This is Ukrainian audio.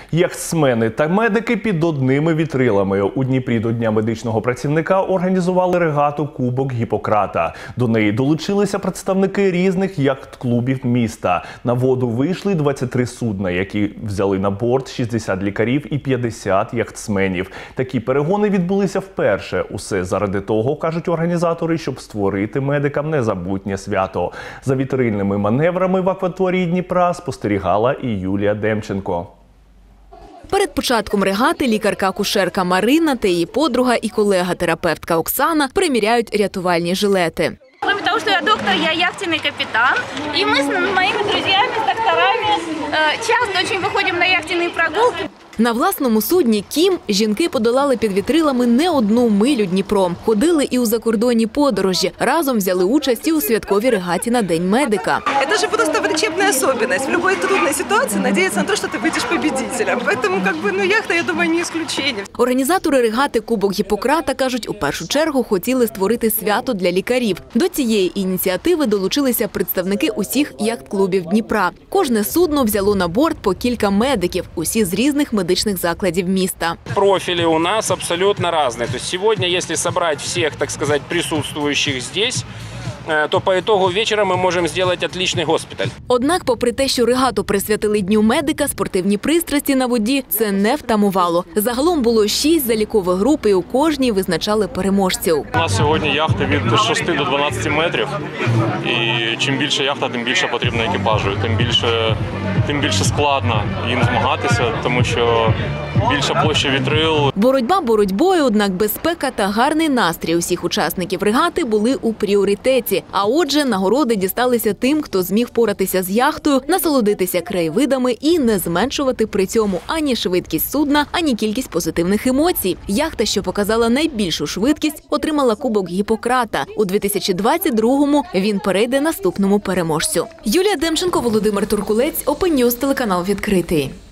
Яхтсмени та медики під одними вітрилами. У Дніпрі до Дня медичного працівника організували регату «Кубок Гіппократа». До неї долучилися представники різних яхт-клубів міста. На воду вийшли 23 судна, які взяли на борт 60 лікарів і 50 яхтсменів. Такі перегони відбулися вперше. Усе заради того, кажуть організатори, щоб створити медикам незабутнє свято. За вітрильними маневрами в акваторії Дніпра спостерігала і Юлія Демченко. Перед початком регати лікарка-акушерка Марина та її подруга і колега-терапевтка Оксана приміряють рятувальні жилети. Кроме того, что я доктор, я яхтенный капитан. И мы с моими друзьями, с докторами часто очень выходим на яхтенные прогулки. На власному судні «Кім» жінки подолали під вітрилами не одну милю Дніпром. Ходили і у закордонні подорожі. Разом взяли участь і у святковій регаті на День медика. Это же просто врачебная особенность. В любой трудной ситуации надеяться на то, что ты выйдешь победителем. Поэтому, яхта, я думаю, не исключение. Організатори регати «Кубок Гіппократа» кажуть, у першу чергу хотіли створити свято для лікарів. До цієї ініціативи долучилися представники усіх яхт-клубів Дніпра. Кожне судно взяло на борт по кілька медиків, усі з різних медичних закладів міста. Профили у нас абсолютно разные. То есть сегодня, если собрать всех, так сказать, присутствующих здесь, то по итогу вечера мы можем сделать отличный госпиталь. Однак, попри те, що регату присвятили Дню медика, спортивні пристрасті на воді це не втамувало. Загалом було 6 залікових груп і у кожній визначали переможців. У нас сьогодні яхти від 6 до 12 метрів. І чим більше яхта, тим більше потрібно екіпажу. Тим більше складно їм змагатися, тому що більша площа вітрил. Боротьба боротьбою, однак безпека та гарний настрій усіх учасників регати були у пріоритеті. А отже, нагороди дісталися тим, хто зміг впоратися з яхтою, насолодитися краєвидами і не зменшувати при цьому ані швидкість судна, ані кількість позитивних емоцій. Яхта, що показала найбільшу швидкість, отримала Кубок Гіппократа. У 2022-му він перейде наступному переможцю. Юлія Демченко, Володимир Туркулець, Open News, телеканал «Відкритий».